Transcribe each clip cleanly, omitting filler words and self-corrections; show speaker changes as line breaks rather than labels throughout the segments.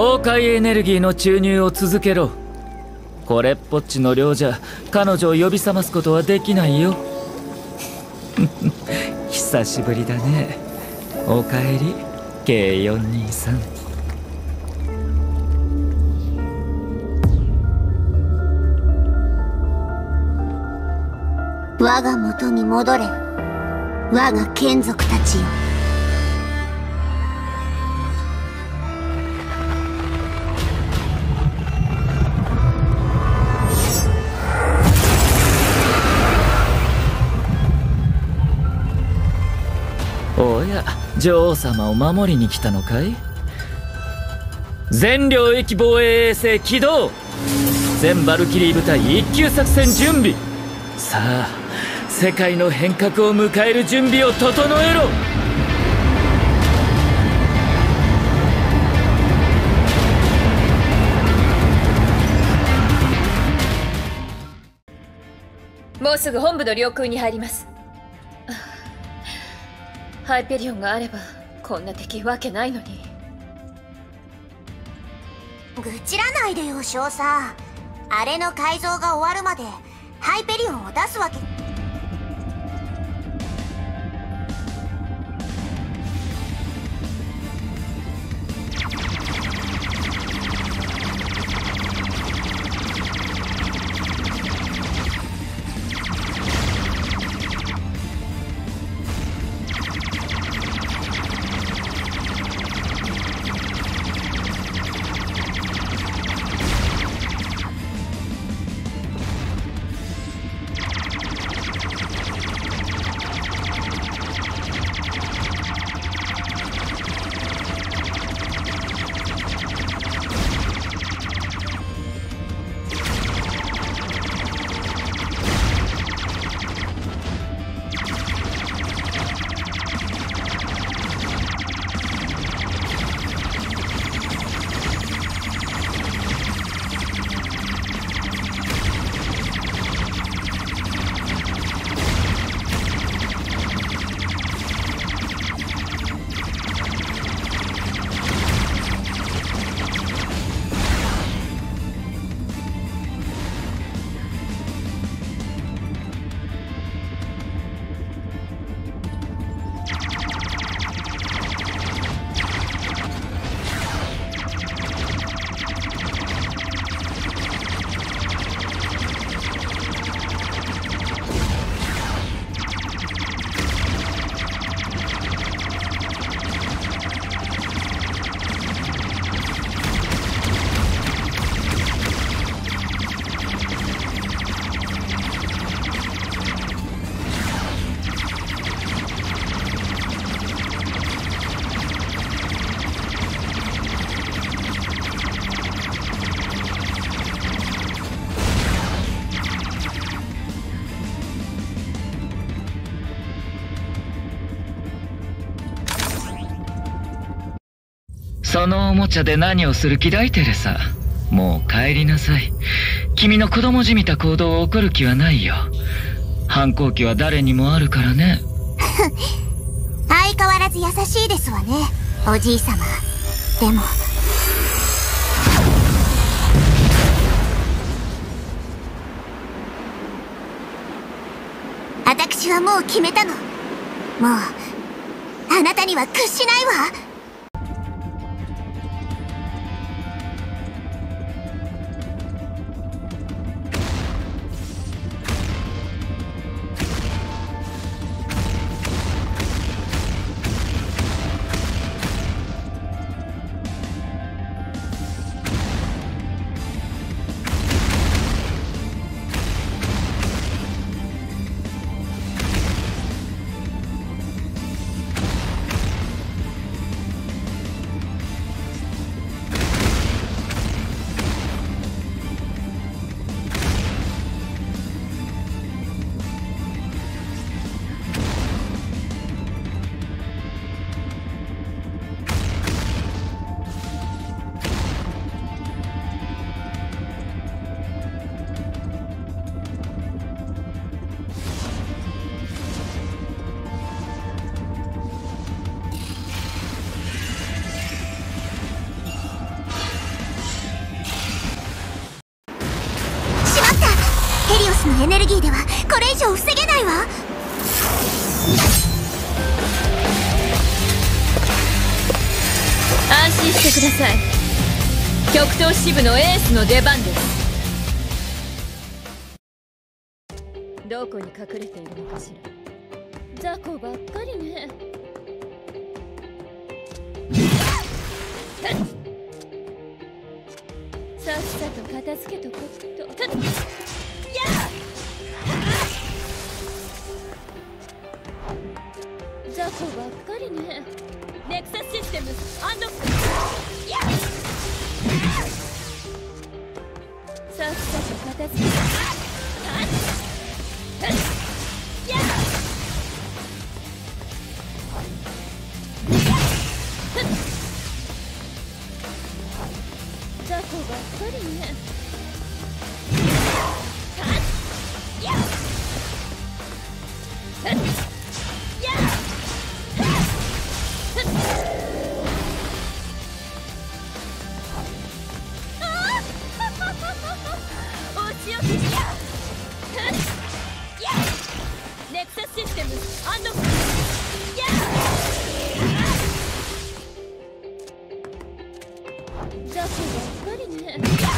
崩壊エネルギーの注入を続けろ。これっぽっちの量じゃ彼女を呼び覚ますことはできないよ。久しぶりだね。おかえり K423。
我が元に戻れ、我が眷属たちよ。
おや、女王様を守りに来たのかい？全領域防衛衛星起動。全バルキリー部隊一級作戦準備。さあ、世界の変革を迎える準備を整えろ。
もうすぐ本部の領空に入ります。ハイペリオンがあればこんな敵わけないのに。
愚痴らないでよ少佐。あれの改造が終わるまでハイペリオンを出すわけ。
そのおもちゃで何をする気だいテレサ。もう帰りなさい。君の子供じみた行動を起こる気はないよ。反抗期は誰にもあるからね。
相変わらず優しいですわねおじい様。でも私はもう決めたの。もうあなたには屈しないわ。 エネルギーではこれ以上防げないわ。
安心してください。極東支部のエースの出番です。どこに隠れているのかしら。雑魚ばっかりね。さっさと片付けとこっと。雑魚ばっかりね。ネクサスシステムアンドさっさと片付け雑魚ばっかりね。ネクサスシステムアンド雑魚ばっかりね。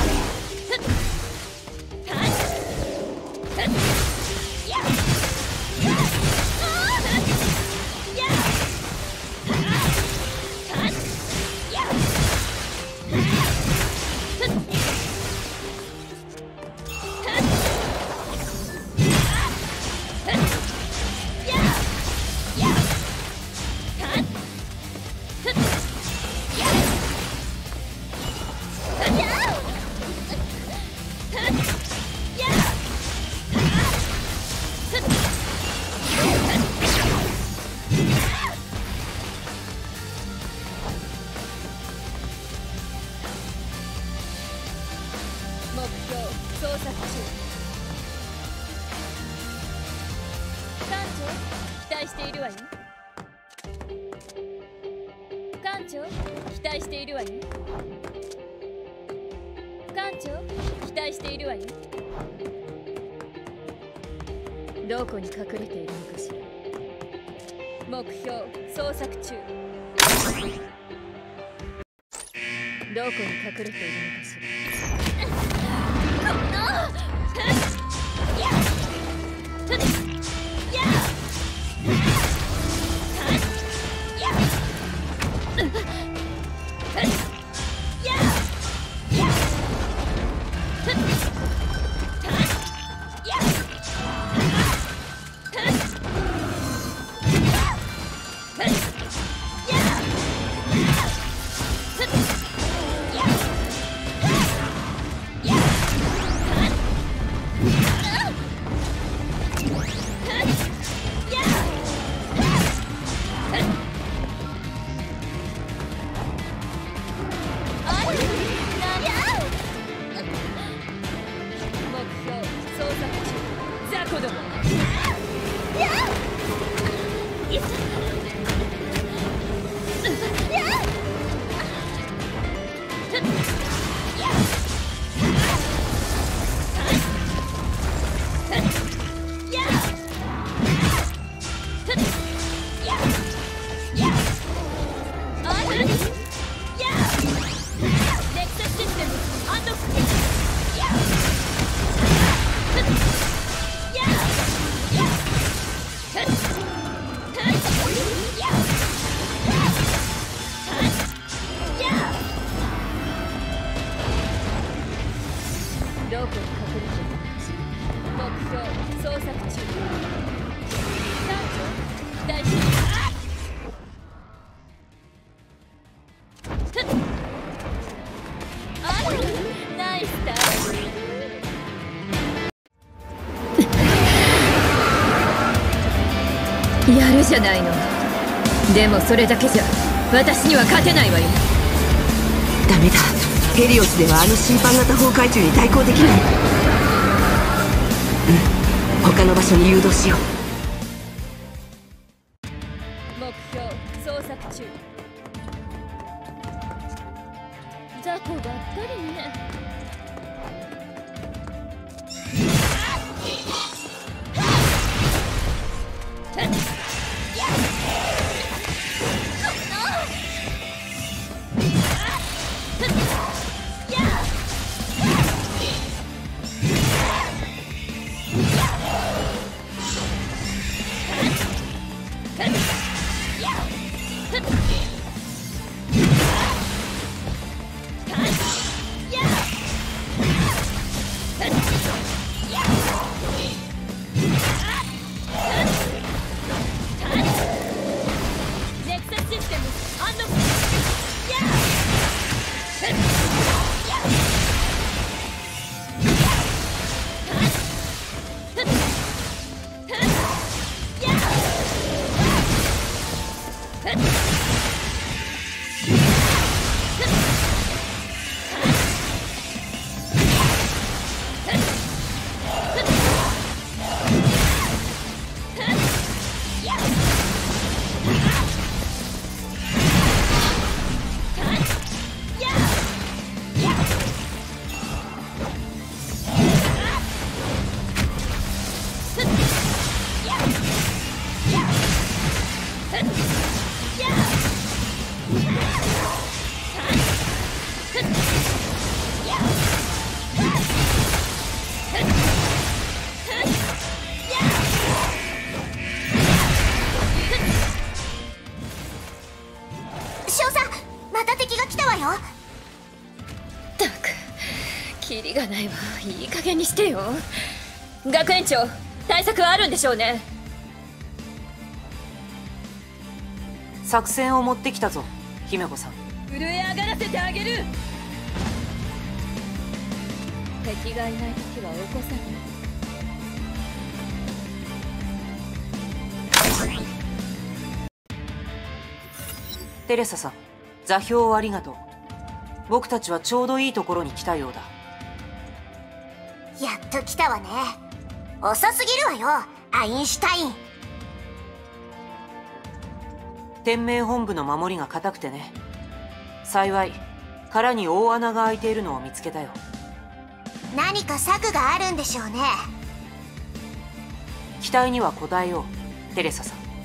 目標捜索中。艦長、期待しているわよ。艦長、期待しているわよ。艦長、期待しているわよ。どこに隠れているのかしら。目標捜索中。どこに隠れているのかしら。どこに隠れているのかしら。目標捜索中。艦長、期待している。ナイスタイム。やるじゃないの。でもそれだけじゃ私には勝てないわよ。
ダメだ、ヘリオスではあの審判型崩壊中に対抗できない。他の場所に誘導しよう。
目標捜索中。雑魚ばっかりね。
少佐、また敵が来たわよ。
ったくキリがないわ。いい加減にしてよ。学園長、対策はあるんでしょうね。
作戦を持ってきたぞ、姫子さん。
震え上がらせてあげる。敵がいない時は起こさない。
テレサさん、座標をありがとう。僕たちはちょうどいいところに来たようだ。
やっと来たわね。遅すぎるわよ、アインシュタイン。
天命本部の守りが固くてね。幸い殻に大穴が開いているのを見つけたよ。
何か策があるんでしょうね。
期待には応えよう、テレサさん。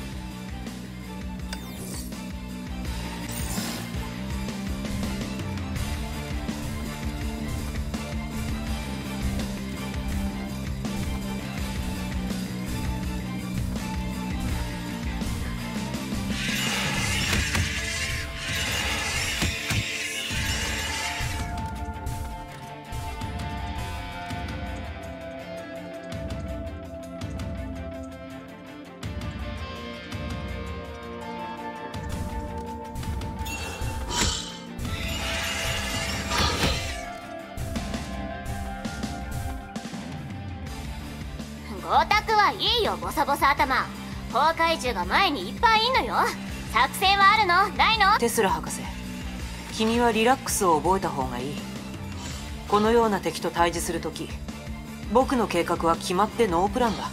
ゴタクはいいよ、ボサボサ頭。崩壊獣が前にいっぱいいんのよ。作戦はあるのないの？
テスラ博士、君はリラックスを覚えた方がいい。このような敵と対峙するとき、僕の計画は決まってノープランだ。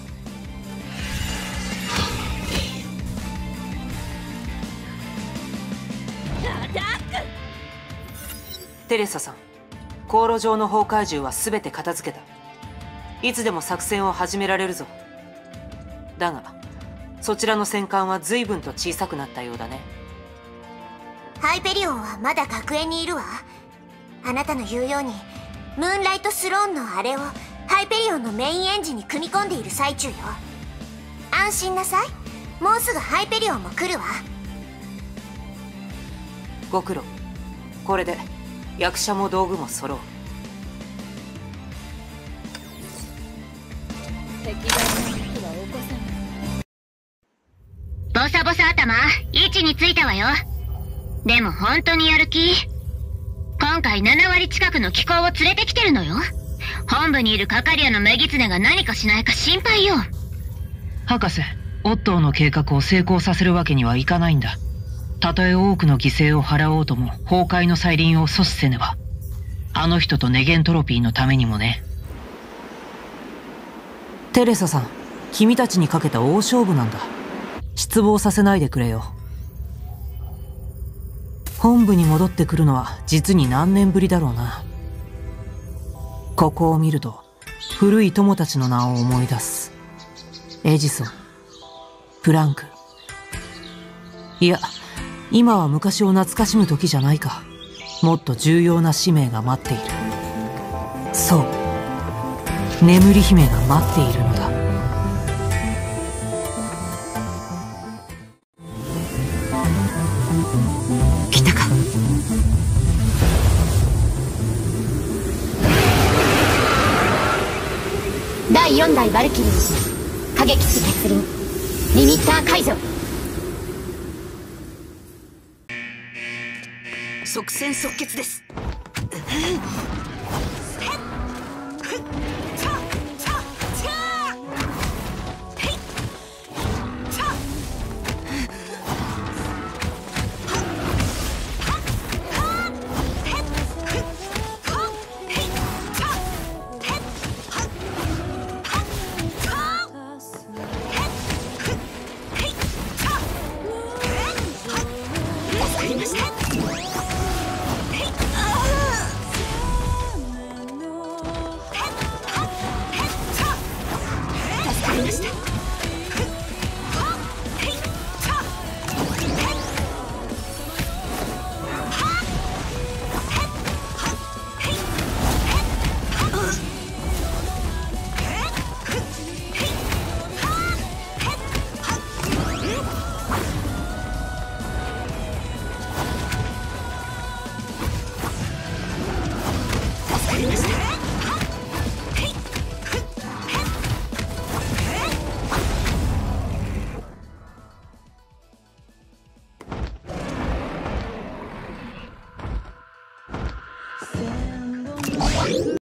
テレサさん、航路上の崩壊獣は全て片付けた。いつでも作戦を始められるぞ。だがそちらの戦艦は随分と小さくなったようだね。
ハイペリオンはまだ学園にいるわ。あなたの言うようにムーンライトスローンのあれをハイペリオンのメインエンジンに組み込んでいる最中よ。安心なさい、もうすぐハイペリオンも来るわ。
ご苦労。これで役者も道具も揃う。
敵がいない時は起こさない。
ボサボサ頭、位置についたわよ。でも本当にやる気？今回7割近くの機構を連れてきてるのよ。本部にいるカカリアのメギツネが何かしないか心配よ。
博士、オットーの計画を成功させるわけにはいかないんだ。たとえ多くの犠牲を払おうとも崩壊の再臨を阻止せねば。あの人とネゲントロピーのためにもね。テレサさん、君たちにかけた大勝負なんだ。失望させないでくれよ。本部に戻ってくるのは実に何年ぶりだろうな。ここを見ると古い友たちの名を思い出す。エジソン、 プランク。いや、今は昔を懐かしむ時じゃないか。もっと重要な使命が待っている。そう、眠り姫が待っているのだ。
来たか。
第4代バルキリー、過激式欠輪、リミッター解除。
即戦即決です。